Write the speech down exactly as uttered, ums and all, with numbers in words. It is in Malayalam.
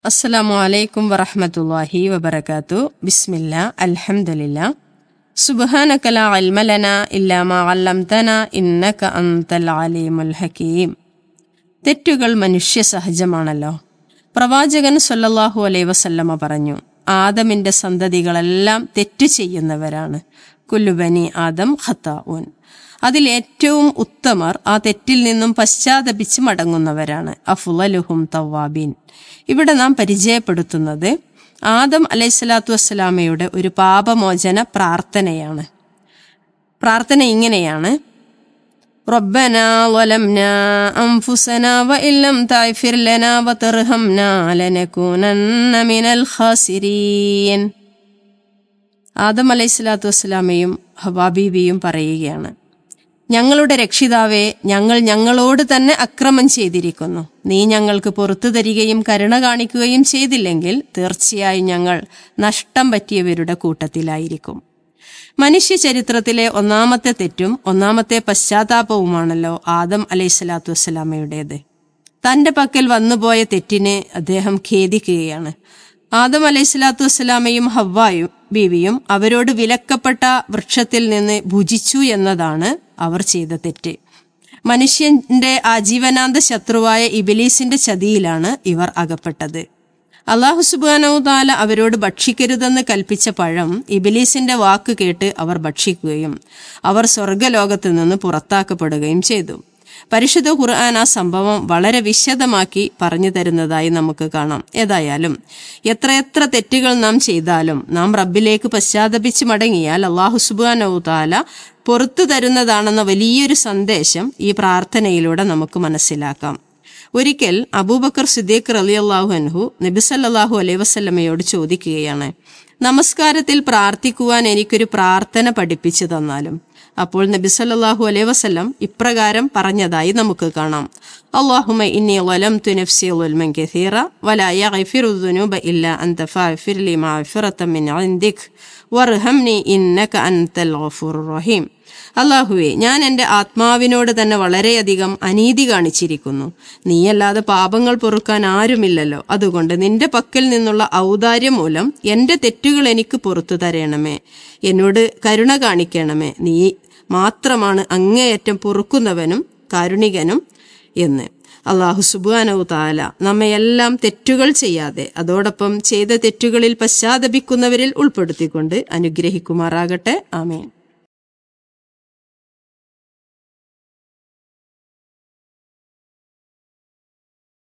അസ്സലാമു അലൈക്കും വറഹ്മത്തുള്ളാഹി വബറകാതുഹു. ബിസ്മില്ലാ അൽഹംദുലില്ലാ സുബ്ഹാനക ലാ ഇൽമ ലനാ ഇല്ലാ മാ അല്ലംതനാ ഇന്നക അൻതൽ അലീമുൽ ഹകീം. തെറ്റുകൾ മനുഷ്യ സഹജമാണല്ലോ. പ്രവാചകൻ സ്വല്ലല്ലാഹു അലൈഹി വസല്ലമ പറഞ്ഞു, ആദമിന്റെ സന്തതികളെല്ലാം തെറ്റ് ചെയ്യുന്നവരാണ്. കുല്ലു ബനി ആദം ഖത്താഊൻ. അതിലേറ്റവും ഉത്തമർ ആ തെറ്റിൽ നിന്നും പശ്ചാത്തപിച്ച് മടങ്ങുന്നവരാണ്. അഫ്ളലുഹും തവ്വാബീൻ. ഇവിടെ നാം പരിചയപ്പെടുത്തുന്നത് ആദം അലൈഹിസ്സലാത്തു വസ്സലാമയുടെ ഒരു പാപമോചന പ്രാർത്ഥനയാണ്. പ്രാർത്ഥന ഇങ്ങനെയാണ്: റബ്ബനാ വലംനാ അൻഫുസനാ വഇല്ലം തഗ്ഫിർ ലനാ വതർഹംനാ ലനകൂനന്ന മിനൽ ഖാസിരീൻ. ആദം അലൈഹിസ്സലാത്തു വസ്സലാമയും ഹവ്വാ ബീവിയും പറയുകയാണ്, ഞങ്ങളുടെ രക്ഷിതാവേ, ഞങ്ങൾ ഞങ്ങളോട് തന്നെ അക്രമം ചെയ്തിരിക്കുന്നു. നീ ഞങ്ങൾക്ക് പുറത്തു തരികയും കരുണ കാണിക്കുകയും ചെയ്തില്ലെങ്കിൽ തീർച്ചയായും ഞങ്ങൾ നഷ്ടം പറ്റിയവരുടെ കൂട്ടത്തിലായിരിക്കും. മനുഷ്യ ചരിത്രത്തിലെ ഒന്നാമത്തെ തെറ്റും ഒന്നാമത്തെ പശ്ചാത്താപവുമാണല്ലോ ആദം അലൈഹിസ്സലാത്തു വസ്സലാമയുടേത്. തന്റെ പക്കൽ വന്നുപോയ തെറ്റിന് അദ്ദേഹം ഖേദിക്കുകയാണ്. ആദം അലൈഹിസ്സലാത്തു വസ്സലാമയും ഹവ്വായും ബീവിയും അവരോട് വിലക്കപ്പെട്ട വൃക്ഷത്തിൽ നിന്ന് ഭുജിച്ചു എന്നതാണ് അവർ ചെയ്ത തെറ്റ്. മനുഷ്യന്റെ ആജീവനാന്ത ശത്രുവായ ഇബ്ലീസിന്റെ ചതിയിലാണ് ഇവർ അകപ്പെട്ടത്. അല്ലാഹു സുബ്ഹാനഹു തആല അവരോട് ഭക്ഷിക്കരുതെന്ന് കൽപ്പിച്ച പഴം ഇബ്ലീസിന്റെ വാക്ക് കേട്ട് അവർ ഭക്ഷിക്കുകയും അവർ സ്വർഗലോകത്ത് നിന്ന് പുറത്താക്കപ്പെടുകയും ചെയ്തു. പരിശുദ്ധ ഖുർആൻ ആ സംഭവം വളരെ വിശദമാക്കി പറഞ്ഞു തരുന്നതായി നമുക്ക് കാണാം. ഏതായാലും എത്രയെത്ര തെറ്റുകൾ നാം ചെയ്താലും നാം റബ്ബിലേക്ക് പശ്ചാത്തപിച്ച് മടങ്ങിയാൽ അല്ലാഹു സുബ്ഹാനഹു തആല പുറത്തു തരുന്നതാണെന്ന വലിയൊരു സന്ദേശം ഈ പ്രാർത്ഥനയിലൂടെ നമുക്ക് മനസ്സിലാക്കാം. ഒരിക്കൽ അബൂബക്കർ സിദ്ദീഖ് റളിയല്ലാഹു അൻഹു നബി സല്ലല്ലാഹു അലൈഹി വസല്ലമയോട് ചോദിക്കുകയാണ്, നമസ്കാരത്തിൽ പ്രാർത്ഥിക്കുവാൻ എനിക്കൊരു പ്രാർത്ഥന പഠിപ്പിച്ചു തന്നാലും. അപ്പോൾ നബി സല്ലല്ലാഹു അലൈഹി വസല്ലം ഇപ്രകാരം പറഞ്ഞതായി നമുക്ക് കാണാം: അല്ലാഹുമ്മ ഇന്നി ളലംതു നഫ്സി ളുൽമൻ കസീറ വലാ യഗ്ഫിറു ദുനൂബ ഇല്ലാ അൻത ഫഗ്ഫിർ ലി മഗ്ഫിറതൻ മിൻ ഇൻദിക് വർഹംനി ഇന്നക അൻതൽ ഗഫൂറുർ റഹീം. അല്ലാഹുവേ, ഞാൻ എൻ്റെ ആത്മാവിനോട് തന്നെ വളരെയധികം അനീതി കാണിച്ചിരിക്കുന്നു. നീയല്ലാതെ പാപങ്ങൾ പൊറുക്കാൻ ആരുമില്ലല്ലോ. അതുകൊണ്ട് നിന്റെ പക്കൽ നിന്നുള്ള ഔദാര്യം മൂലം എൻ്റെ തെറ്റുകൾ എനിക്ക് പുറത്തു തരണമേ, എന്നോട് കരുണ കാണിക്കണമേ. നീ മാത്രമാണ് അങ്ങേയറ്റം പൊറുക്കുന്നവനും കാരുണികനും എന്ന്. അല്ലാഹു സുബ്ഹാനഹു തആല നമ്മയെല്ലാം തെറ്റുകൾ ചെയ്യാതെ അതോടൊപ്പം ചെയ്ത തെറ്റുകളിൽ പശ്ചാത്തപിക്കുന്നവരിൽ ഉൾപ്പെടുത്തിക്കൊണ്ട് അനുഗ്രഹിക്കുമാറാകട്ടെ. ആമീൻ.